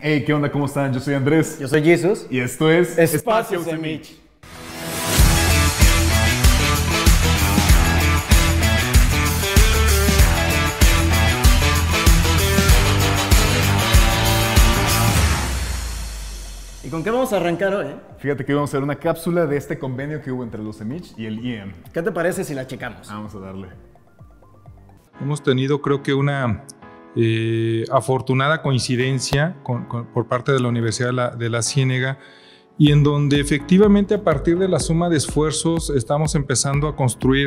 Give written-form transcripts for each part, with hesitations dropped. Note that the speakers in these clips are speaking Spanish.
Hey, ¿qué onda? ¿Cómo están? Yo soy Andrés. Yo soy Jesus. Y esto es Espacio UCEMIC. ¿Y con qué vamos a arrancar hoy? Fíjate que vamos a hacer una cápsula de este convenio que hubo entre los UCEMIC y el IEM. ¿Qué te parece si la checamos? Vamos a darle. Hemos tenido, creo que una afortunada coincidencia por parte de la Universidad de la Ciénega, y en donde efectivamente a partir de la suma de esfuerzos estamos empezando a construir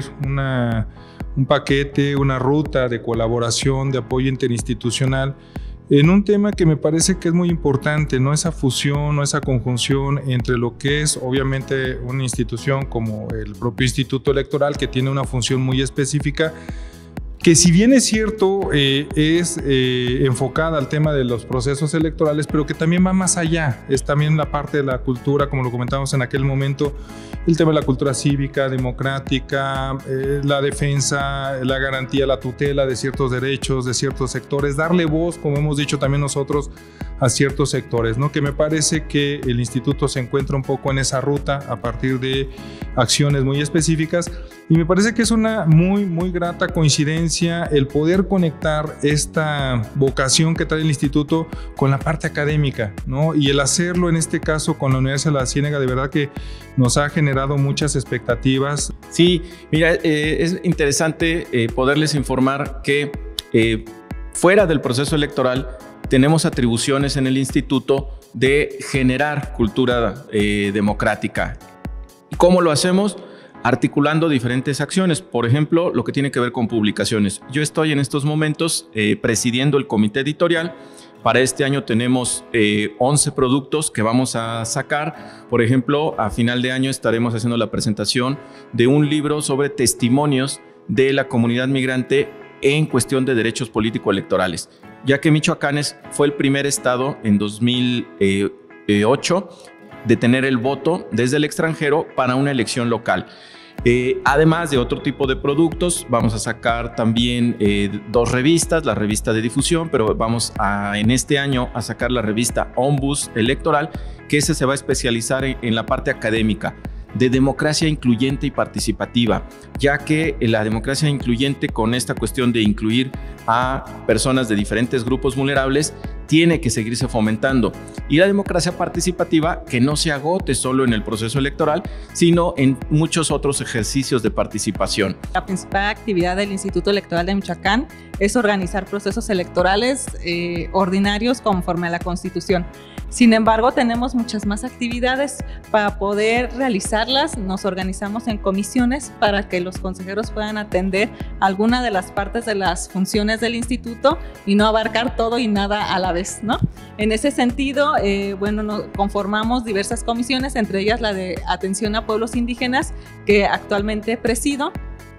un paquete, una ruta de colaboración, de apoyo interinstitucional en un tema que me parece que es muy importante, ¿no? Esa fusión o esa conjunción entre lo que es obviamente una institución como el propio Instituto Electoral, que tiene una función muy específica, que si bien es cierto, es enfocada al tema de los procesos electorales, pero que también va más allá. Es también la parte de la cultura, como lo comentábamos en aquel momento, el tema de la cultura cívica, democrática, la defensa, la garantía, la tutela de ciertos derechos, de ciertos sectores, darle voz, como hemos dicho también nosotros, a ciertos sectores, ¿no? Que me parece que el instituto se encuentra un poco en esa ruta a partir de acciones muy específicas, y me parece que es una muy grata coincidencia el poder conectar esta vocación que trae el instituto con la parte académica, ¿no? Y el hacerlo en este caso con la Universidad de la Ciénega, de verdad que nos ha generado muchas expectativas. Sí, mira, es interesante poderles informar que fuera del proceso electoral tenemos atribuciones en el instituto de generar cultura democrática. ¿Cómo lo hacemos? Articulando diferentes acciones, por ejemplo, lo que tiene que ver con publicaciones. Yo estoy en estos momentos presidiendo el comité editorial. Para este año tenemos 11 productos que vamos a sacar. Por ejemplo, a final de año estaremos haciendo la presentación de un libro sobre testimonios de la comunidad migrante en cuestión de derechos político-electorales, ya que Michoacán fue el primer estado en 2008 de tener el voto desde el extranjero para una elección local. Además de otro tipo de productos, vamos a sacar también 2 revistas, la revista de difusión, pero vamos en este año a sacar la revista Ombus Electoral, que se va a especializar en la parte académica de democracia incluyente y participativa, ya que la democracia incluyente, con esta cuestión de incluir a personas de diferentes grupos vulnerables, tiene que seguirse fomentando, y la democracia participativa, que no se agote solo en el proceso electoral, sino en muchos otros ejercicios de participación. La principal actividad del Instituto Electoral de Michoacán es organizar procesos electorales ordinarios conforme a la Constitución. Sin embargo, tenemos muchas más actividades. Para poder realizarlas, nos organizamos en comisiones para que los consejeros puedan atender alguna de las partes de las funciones del instituto y no abarcar todo y nada a la vez, ¿no? En ese sentido, conformamos diversas comisiones, entre ellas la de atención a pueblos indígenas, que actualmente presido,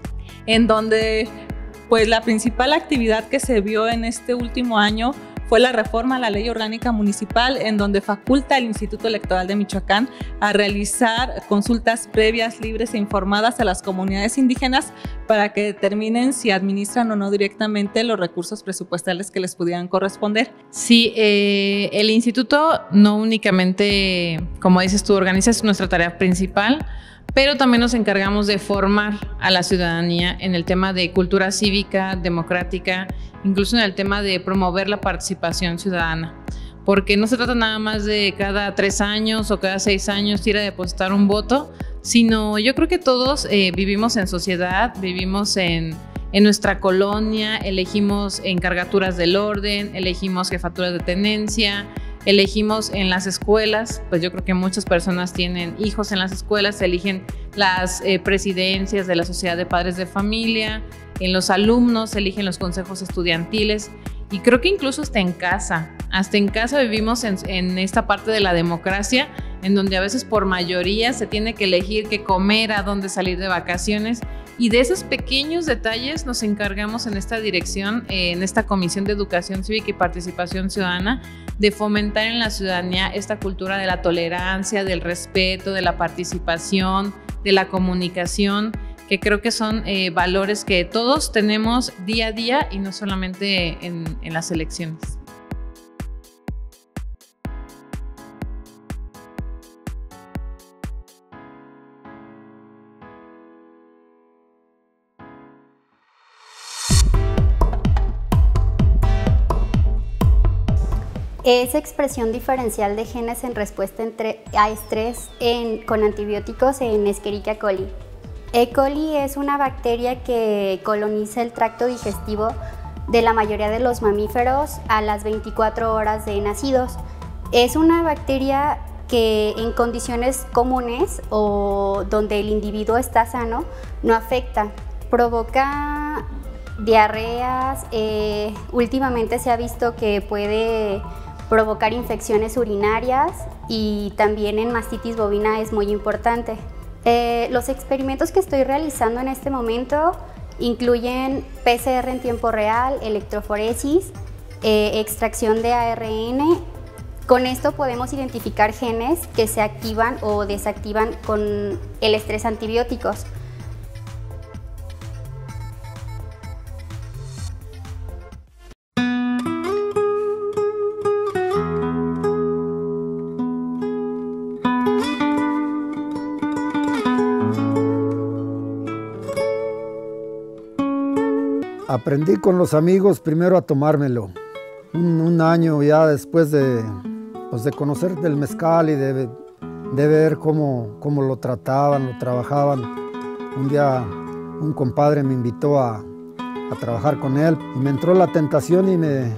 en donde pues la principal actividad que se vio en este último año fue la reforma a la Ley Orgánica Municipal, en donde faculta al Instituto Electoral de Michoacán a realizar consultas previas, libres e informadas a las comunidades indígenas para que determinen si administran o no directamente los recursos presupuestales que les pudieran corresponder. Sí, el instituto no únicamente, como dices tú, organiza, es nuestra tarea principal, pero también nos encargamos de formar a la ciudadanía en el tema de cultura cívica, democrática, incluso en el tema de promover la participación ciudadana, porque no se trata nada más de cada 3 años o cada 6 años ir a depositar un voto, sino yo creo que todos vivimos en sociedad, vivimos en nuestra colonia, elegimos encargaturas del orden, elegimos jefaturas de tenencia, elegimos en las escuelas, pues yo creo que muchas personas tienen hijos en las escuelas, eligen las presidencias de la Sociedad de Padres de Familia, en los alumnos eligen los consejos estudiantiles, y creo que incluso hasta en casa vivimos en esta parte de la democracia, en donde a veces por mayoría se tiene que elegir qué comer, a dónde salir de vacaciones, y de esos pequeños detalles nos encargamos en esta dirección, en esta Comisión de Educación Cívica y Participación Ciudadana, de fomentar en la ciudadanía esta cultura de la tolerancia, del respeto, de la participación, de la comunicación, que creo que son valores que todos tenemos día a día y no solamente en las elecciones. Es expresión diferencial de genes en respuesta a estrés con antibióticos en Escherichia coli. E. coli es una bacteria que coloniza el tracto digestivo de la mayoría de los mamíferos a las 24 horas de nacidos. Es una bacteria que en condiciones comunes o donde el individuo está sano no afecta. Provoca diarreas, últimamente se ha visto que puede provocar infecciones urinarias y también en mastitis bovina es muy importante. Los experimentos que estoy realizando en este momento incluyen PCR en tiempo real, electroforesis, extracción de ARN. Con esto podemos identificar genes que se activan o desactivan con el estrés antibióticos. Aprendí con los amigos primero a tomármelo. Un año ya después de conocer del mezcal y de ver cómo lo trataban, lo trabajaban. Un día un compadre me invitó a trabajar con él y me entró la tentación y me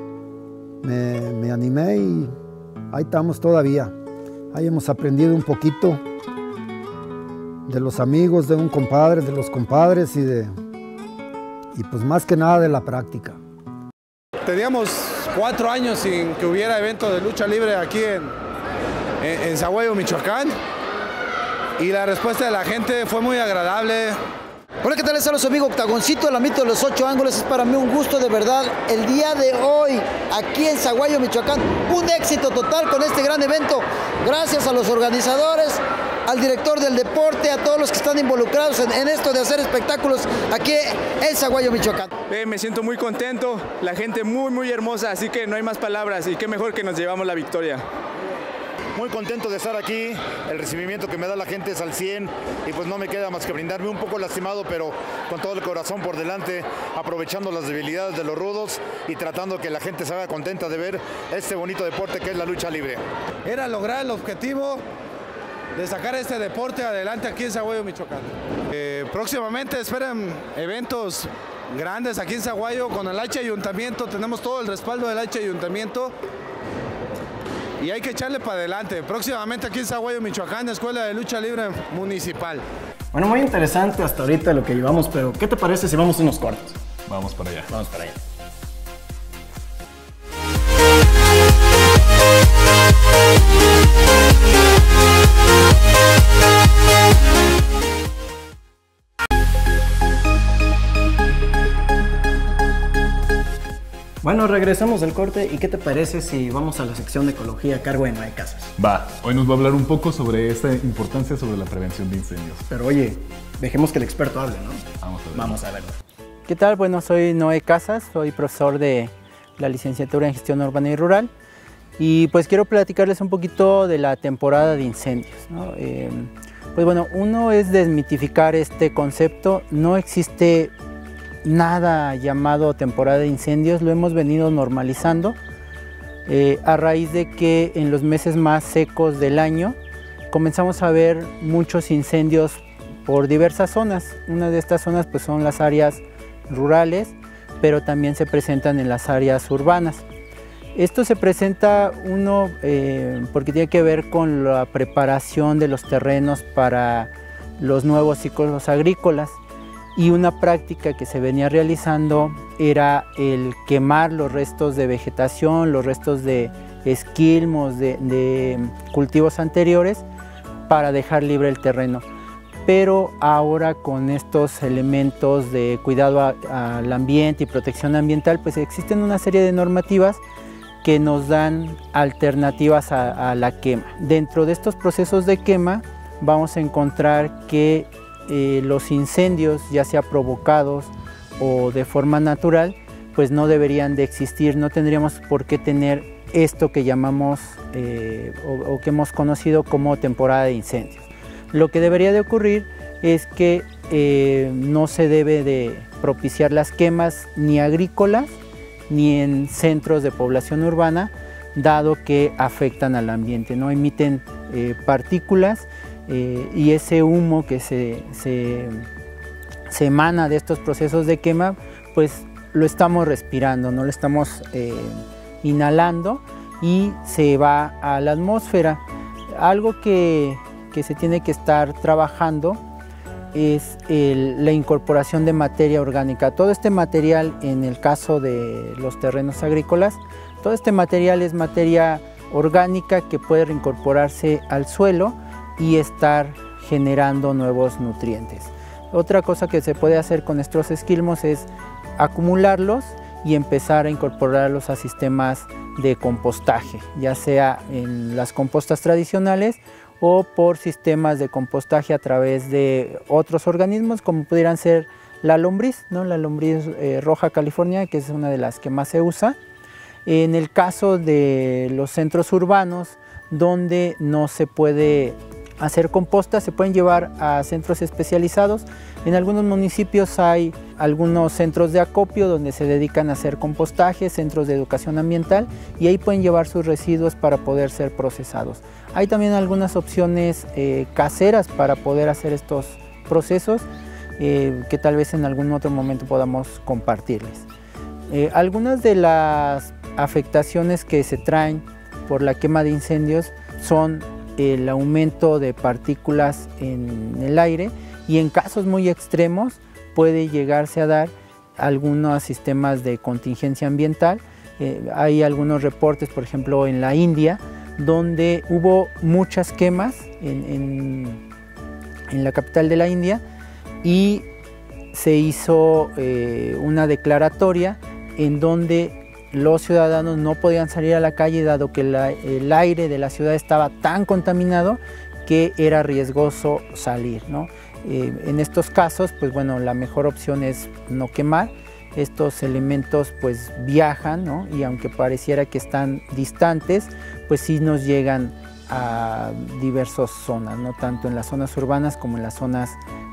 animé y ahí estamos todavía. Ahí hemos aprendido un poquito de los amigos, de un compadre, de los compadres y pues más que nada de la práctica. Teníamos 4 años sin que hubiera evento de lucha libre aquí en Sahuayo, Michoacán, y la respuesta de la gente fue muy agradable. Hola, ¿qué tal? Les saluda su amigo Octagoncito, el amito de los 8 ángulos. Es para mí un gusto de verdad el día de hoy aquí en Sahuayo, Michoacán. Un éxito total con este gran evento. Gracias a los organizadores, al director del deporte, a todos los que están involucrados en esto de hacer espectáculos aquí en Sahuayo, Michoacán. Me siento muy contento, la gente muy hermosa, así que no hay más palabras y qué mejor que nos llevamos la victoria. Muy contento de estar aquí, el recibimiento que me da la gente es al 100 y pues no me queda más que brindarme, un poco lastimado pero con todo el corazón por delante, aprovechando las debilidades de los rudos y tratando que la gente se haga contenta de ver este bonito deporte que es la lucha libre. Era lograr el objetivo de sacar este deporte adelante aquí en Sahuayo, Michoacán. Próximamente esperen eventos grandes aquí en Sahuayo con el H Ayuntamiento, tenemos todo el respaldo del H Ayuntamiento. Y hay que echarle para adelante. Próximamente aquí en Sahuayo, Michoacán, Escuela de Lucha Libre Municipal. Bueno, muy interesante hasta ahorita lo que llevamos, pero ¿qué te parece si vamos unos cortos? Vamos para allá. Vamos para allá. Bueno, regresamos del corte y ¿qué te parece si vamos a la sección de ecología a cargo de Noé Casas? Va, hoy nos va a hablar un poco sobre esta importancia sobre la prevención de incendios. Pero oye, dejemos que el experto hable, ¿no? Vamos a verlo. ¿Qué tal? Bueno, soy Noé Casas, soy profesor de la licenciatura en Gestión Urbana y Rural y pues quiero platicarles un poquito de la temporada de incendios, ¿no? Pues bueno, uno es desmitificar este concepto, no existe nada llamado temporada de incendios, lo hemos venido normalizando a raíz de que en los meses más secos del año comenzamos a ver muchos incendios por diversas zonas. Una de estas zonas pues son las áreas rurales, pero también se presentan en las áreas urbanas. Esto se presenta porque tiene que ver con la preparación de los terrenos para los nuevos ciclos agrícolas. Y una práctica que se venía realizando era el quemar los restos de vegetación, los restos de esquilmos, de cultivos anteriores para dejar libre el terreno. Pero ahora con estos elementos de cuidado al ambiente y protección ambiental, pues existen una serie de normativas que nos dan alternativas a la quema. Dentro de estos procesos de quema vamos a encontrar que los incendios, ya sea provocados o de forma natural, pues no deberían de existir, no tendríamos por qué tener esto que llamamos o que hemos conocido como temporada de incendios. Lo que debería de ocurrir es que no se debe de propiciar las quemas ni agrícolas ni en centros de población urbana, dado que afectan al ambiente, ¿no? Emiten partículas y ese humo que se emana de estos procesos de quema, pues lo estamos respirando, no lo estamos inhalando y se va a la atmósfera. Algo que se tiene que estar trabajando es la incorporación de materia orgánica. Todo este material, en el caso de los terrenos agrícolas, todo este material es materia orgánica que puede reincorporarse al suelo y estar generando nuevos nutrientes. Otra cosa que se puede hacer con estos esquilmos es acumularlos y empezar a incorporarlos a sistemas de compostaje, ya sea en las compostas tradicionales o por sistemas de compostaje a través de otros organismos, como pudieran ser la lombriz, ¿no? La lombriz roja californiana, que es una de las que más se usa. En el caso de los centros urbanos, donde no se puede hacer composta, se pueden llevar a centros especializados. En algunos municipios hay algunos centros de acopio donde se dedican a hacer compostaje, centros de educación ambiental, y ahí pueden llevar sus residuos para poder ser procesados. Hay también algunas opciones caseras para poder hacer estos procesos que tal vez en algún otro momento podamos compartirles. Algunas de las afectaciones que se traen por la quema de incendios son el aumento de partículas en el aire, y en casos muy extremos puede llegarse a dar algunos sistemas de contingencia ambiental. Hay algunos reportes, por ejemplo, en la India, donde hubo muchas quemas en la capital de la India, y se hizo una declaratoria en donde los ciudadanos no podían salir a la calle, dado que el aire de la ciudad estaba tan contaminado que era riesgoso salir, ¿no? En estos casos, pues bueno, la mejor opción es no quemar. Estos elementos pues viajan, ¿no? Y aunque pareciera que están distantes, pues sí nos llegan a diversas zonas, ¿no? Tanto en las zonas urbanas como en las zonas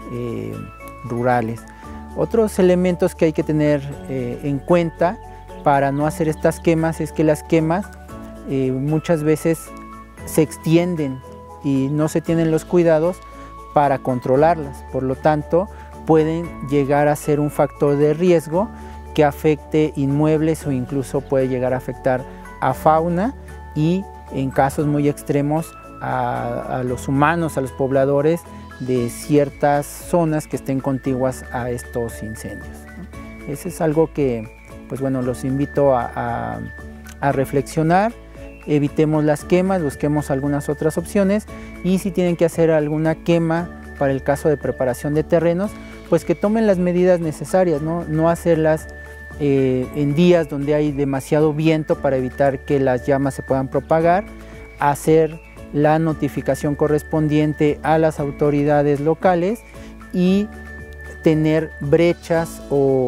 rurales. Otros elementos que hay que tener en cuenta para no hacer estas quemas es que las quemas muchas veces se extienden y no se tienen los cuidados para controlarlas. Por lo tanto, pueden llegar a ser un factor de riesgo que afecte inmuebles o incluso puede llegar a afectar a fauna y en casos muy extremos a los humanos, a los pobladores de ciertas zonas que estén contiguas a estos incendios, ¿no? Eso es algo que, pues bueno, los invito a reflexionar. Evitemos las quemas, busquemos algunas otras opciones, y si tienen que hacer alguna quema para el caso de preparación de terrenos, pues que tomen las medidas necesarias, no hacerlas en días donde hay demasiado viento para evitar que las llamas se puedan propagar, hacer la notificación correspondiente a las autoridades locales y tener brechas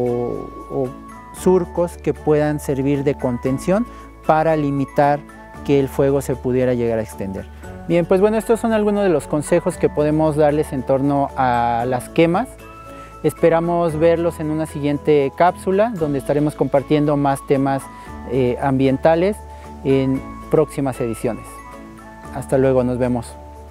o surcos que puedan servir de contención para limitar que el fuego se pudiera llegar a extender. Bien, pues bueno, estos son algunos de los consejos que podemos darles en torno a las quemas. Esperamos verlos en una siguiente cápsula donde estaremos compartiendo más temas ambientales en próximas ediciones. Hasta luego, nos vemos.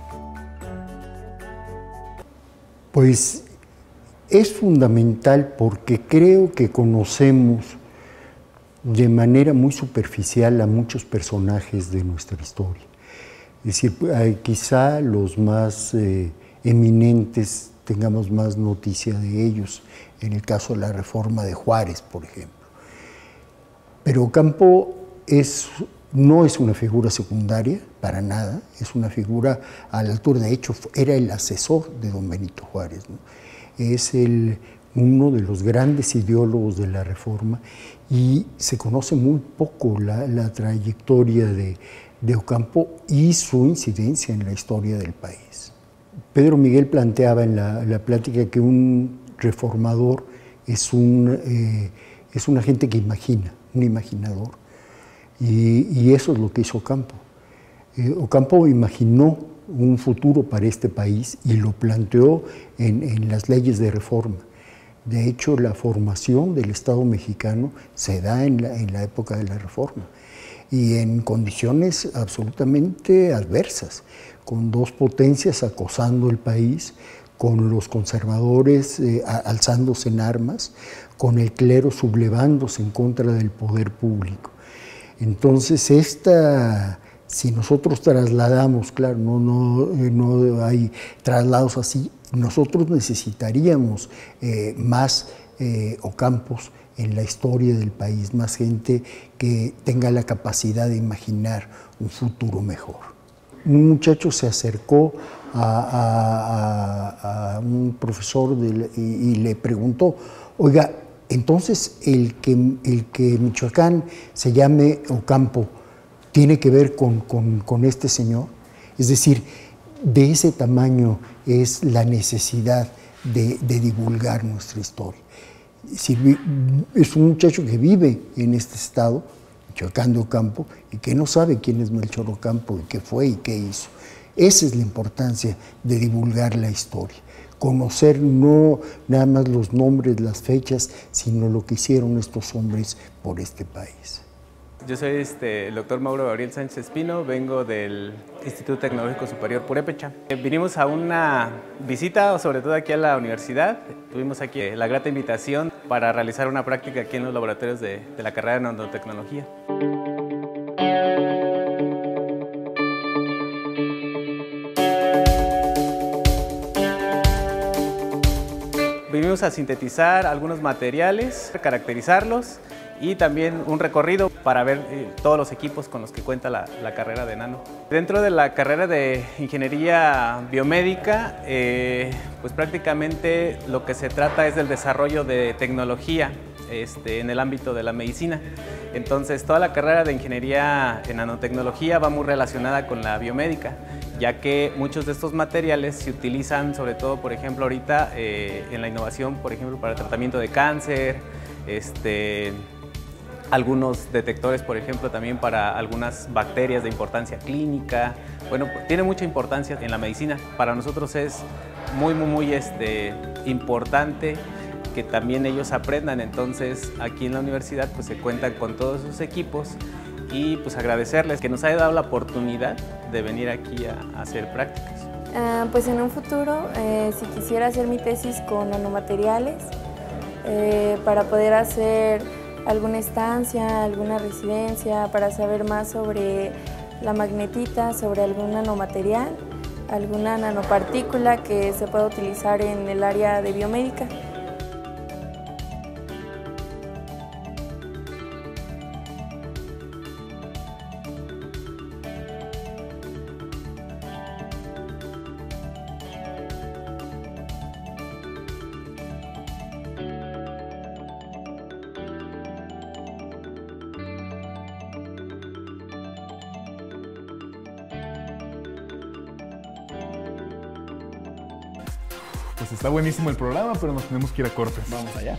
Pues es fundamental porque creo que conocemos de manera muy superficial a muchos personajes de nuestra historia. Es decir, quizá los más eminentes tengamos más noticia de ellos, en el caso de la reforma de Juárez, por ejemplo. Pero Ocampo no es una figura secundaria, para nada, es una figura a la altura, de hecho era el asesor de don Benito Juárez, ¿no? Es uno de los grandes ideólogos de la reforma y se conoce muy poco la trayectoria de Ocampo y su incidencia en la historia del país. Pedro Miguel planteaba en la plática que un reformador es una gente que imagina, un imaginador, y eso es lo que hizo Ocampo. Ocampo imaginó un futuro para este país y lo planteó en las leyes de reforma. De hecho, la formación del Estado mexicano se da en la época de la reforma. y en condiciones absolutamente adversas, con dos potencias acosando el país, con los conservadores alzándose en armas, con el clero sublevándose en contra del poder público. Entonces, si nosotros trasladamos, claro, no hay traslados así, nosotros necesitaríamos más Ocampos en la historia del país, más gente que tenga la capacidad de imaginar un futuro mejor. Un muchacho se acercó a un profesor y le preguntó, oiga, entonces el que Michoacán se llame Ocampo, ¿tiene que ver con este señor? Es decir, de ese tamaño es la necesidad de divulgar nuestra historia. Es un muchacho que vive en este estado, Michoacán de Ocampo, y que no sabe quién es Melchor Ocampo, y qué fue y qué hizo. Esa es la importancia de divulgar la historia. Conocer no nada más los nombres, las fechas, sino lo que hicieron estos hombres por este país. Yo soy el doctor Mauro Gabriel Sánchez Espino, vengo del Instituto Tecnológico Superior Purépecha. Vinimos a una visita, sobre todo aquí a la universidad. Tuvimos aquí la grata invitación para realizar una práctica aquí en los laboratorios de la carrera de nanotecnología. Vinimos a sintetizar algunos materiales, caracterizarlos y también un recorrido para ver todos los equipos con los que cuenta la carrera de nano. Dentro de la carrera de ingeniería biomédica, pues prácticamente lo que se trata es del desarrollo de tecnología en el ámbito de la medicina. Entonces, toda la carrera de ingeniería en nanotecnología va muy relacionada con la biomédica, ya que muchos de estos materiales se utilizan sobre todo, por ejemplo, ahorita en la innovación, por ejemplo, para el tratamiento de cáncer, algunos detectores, por ejemplo, también para algunas bacterias de importancia clínica. Bueno, tiene mucha importancia en la medicina. Para nosotros es muy importante que también ellos aprendan. Entonces, aquí en la universidad pues se cuentan con todos sus equipos y pues agradecerles que nos haya dado la oportunidad de venir aquí a hacer prácticas. Pues en un futuro, si quisiera hacer mi tesis con nanomateriales, para poder hacer alguna estancia, alguna residencia, para saber más sobre la magnetita, sobre algún nanomaterial, alguna nanopartícula que se pueda utilizar en el área de biomédica. Pues está buenísimo el programa, pero nos tenemos que ir a cortes. Vamos allá.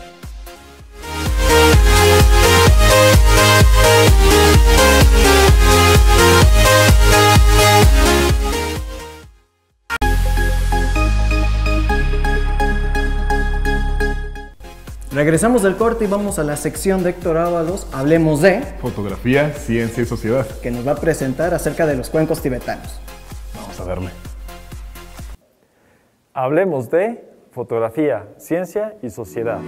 Regresamos del corte y vamos a la sección de Héctor Ábalos, hablemos de fotografía, ciencia y sociedad, que nos va a presentar acerca de los cuencos tibetanos. Vamos a darle. Hablemos de fotografía, ciencia y sociedad.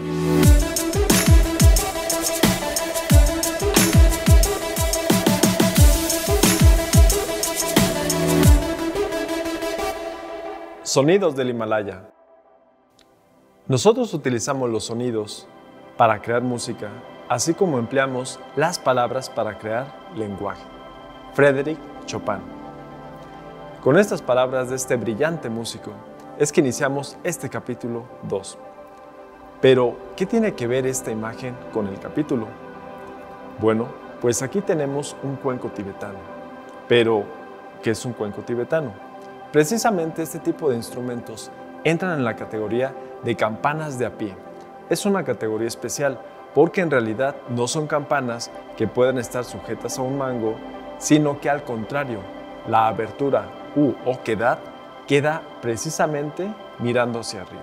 Sonidos del Himalaya. Nosotros utilizamos los sonidos para crear música, así como empleamos las palabras para crear lenguaje. Frédéric Chopin. Con estas palabras de este brillante músico, es que iniciamos este capítulo 2. Pero, ¿qué tiene que ver esta imagen con el capítulo? Bueno, pues aquí tenemos un cuenco tibetano. Pero, ¿qué es un cuenco tibetano? Precisamente este tipo de instrumentos entran en la categoría de campanas de a pie. Es una categoría especial porque en realidad no son campanas que puedan estar sujetas a un mango, sino que al contrario, la abertura u oquedad queda precisamente mirando hacia arriba.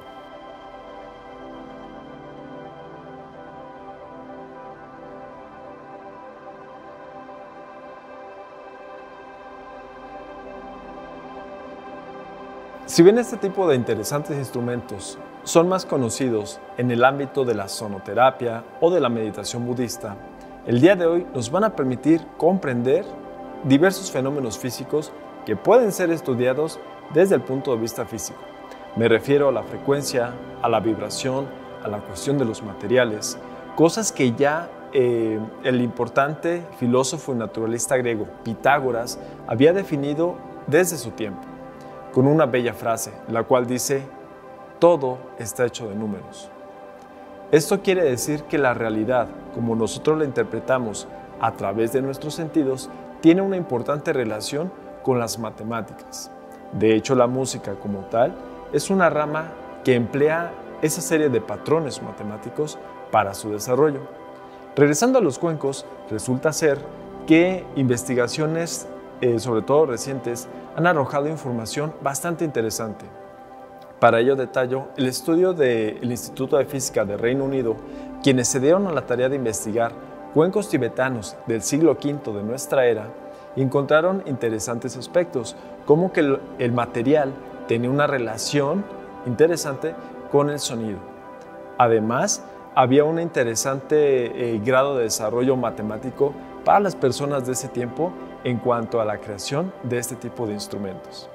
Si bien este tipo de interesantes instrumentos son más conocidos en el ámbito de la sonoterapia o de la meditación budista, el día de hoy nos van a permitir comprender diversos fenómenos físicos que pueden ser estudiados desde el punto de vista físico. Me refiero a la frecuencia, a la vibración, a la cuestión de los materiales, cosas que ya el importante filósofo y naturalista griego Pitágoras había definido desde su tiempo, con una bella frase, la cual dice: todo está hecho de números. Esto quiere decir que la realidad, como nosotros la interpretamos a través de nuestros sentidos, tiene una importante relación con las matemáticas. De hecho, la música como tal es una rama que emplea esa serie de patrones matemáticos para su desarrollo. Regresando a los cuencos, resulta ser que investigaciones, sobre todo recientes, han arrojado información bastante interesante. Para ello detallo el estudio del Instituto de Física del Reino Unido, quienes se dieron a la tarea de investigar cuencos tibetanos del siglo V de nuestra era, encontraron interesantes aspectos, como que el material tenía una relación interesante con el sonido. Además, había un interesante grado de desarrollo matemático para las personas de ese tiempo en cuanto a la creación de este tipo de instrumentos.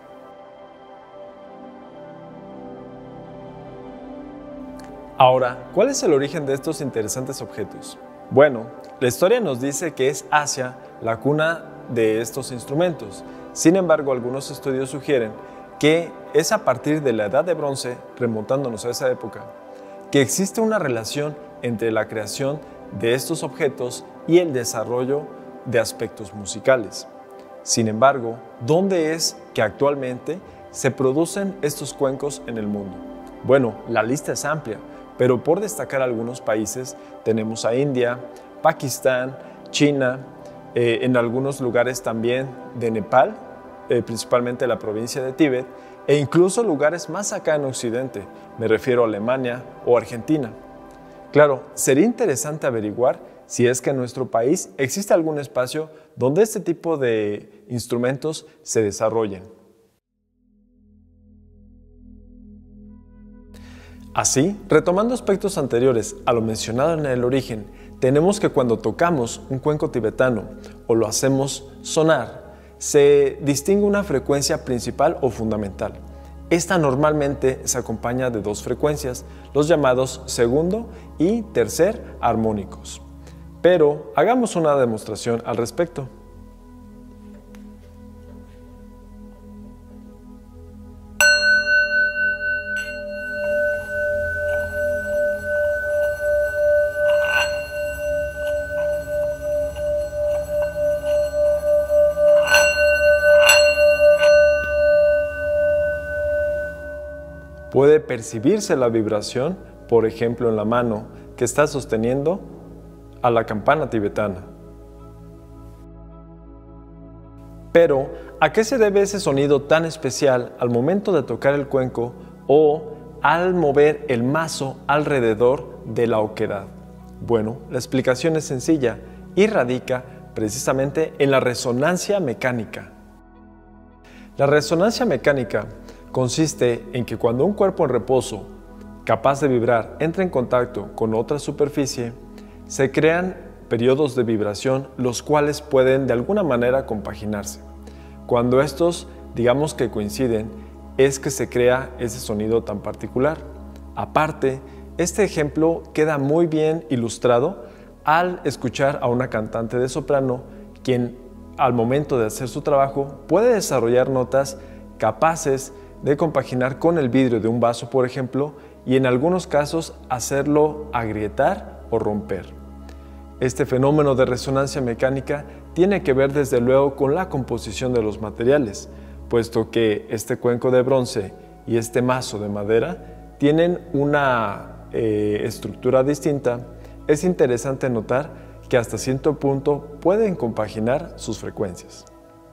Ahora, ¿cuál es el origen de estos interesantes objetos? Bueno, la historia nos dice que es Asia la cuna de estos instrumentos. Sin embargo, algunos estudios sugieren que es a partir de la Edad de Bronce, remontándonos a esa época, que existe una relación entre la creación de estos objetos y el desarrollo de aspectos musicales. Sin embargo, ¿dónde es que actualmente se producen estos cuencos en el mundo? Bueno, la lista es amplia, pero por destacar algunos países tenemos a India, Pakistán, China, en algunos lugares también de Nepal, principalmente la provincia de Tíbet, e incluso lugares más acá en Occidente, me refiero a Alemania o Argentina. Claro, sería interesante averiguar si es que en nuestro país existe algún espacio donde este tipo de instrumentos se desarrollen. Así, retomando aspectos anteriores a lo mencionado en el origen, tenemos que cuando tocamos un cuenco tibetano o lo hacemos sonar, se distingue una frecuencia principal o fundamental. Esta normalmente se acompaña de dos frecuencias, los llamados segundo y tercer armónicos. Pero hagamos una demostración al respecto. Puede percibirse la vibración, por ejemplo, en la mano que está sosteniendo a la campana tibetana. Pero, ¿a qué se debe ese sonido tan especial al momento de tocar el cuenco o al mover el mazo alrededor de la oquedad? Bueno, la explicación es sencilla y radica precisamente en la resonancia mecánica. La resonancia mecánica consiste en que cuando un cuerpo en reposo, capaz de vibrar, entra en contacto con otra superficie, se crean periodos de vibración, los cuales pueden de alguna manera compaginarse. Cuando estos, digamos que coinciden, es que se crea ese sonido tan particular. Aparte, este ejemplo queda muy bien ilustrado al escuchar a una cantante de soprano, quien al momento de hacer su trabajo puede desarrollar notas capaces de compaginar con el vidrio de un vaso, por ejemplo, y en algunos casos hacerlo agrietar o romper. Este fenómeno de resonancia mecánica tiene que ver desde luego con la composición de los materiales, puesto que este cuenco de bronce y este mazo de madera tienen una estructura distinta. Es interesante notar que hasta cierto punto pueden compaginar sus frecuencias.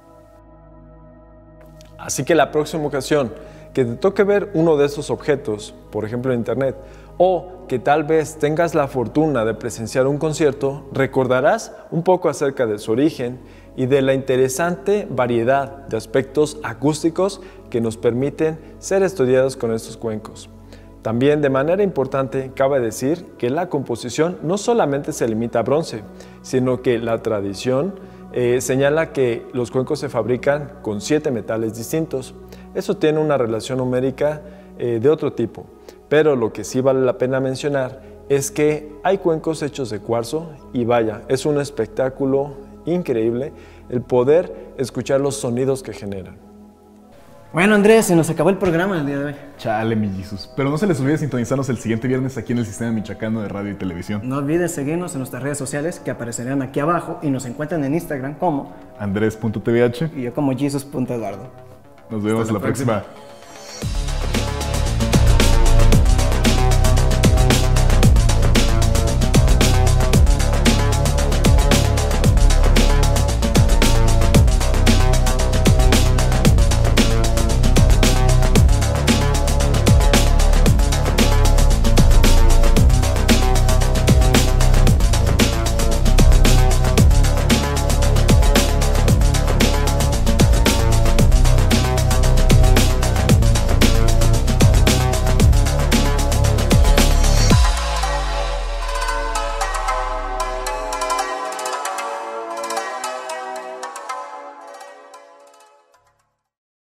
Así que la próxima ocasión que te toque ver uno de estos objetos, por ejemplo en internet, o que tal vez tengas la fortuna de presenciar un concierto, recordarás un poco acerca de su origen y de la interesante variedad de aspectos acústicos que nos permiten ser estudiados con estos cuencos. También de manera importante cabe decir que la composición no solamente se limita a bronce, sino que la tradición señala que los cuencos se fabrican con 7 metales distintos. Eso tiene una relación numérica de otro tipo, pero lo que sí vale la pena mencionar es que hay cuencos hechos de cuarzo y vaya, es un espectáculo increíble el poder escuchar los sonidos que generan. Bueno, Andrés, se nos acabó el programa el día de hoy. Chale, mi Jesus. Pero no se les olvide sintonizarnos el siguiente viernes aquí en el Sistema Michoacano de Radio y Televisión. No olvides seguirnos en nuestras redes sociales que aparecerán aquí abajo y nos encuentran en Instagram como Andrés.tvh y yo como Jesus.eduardo. Nos vemos la próxima.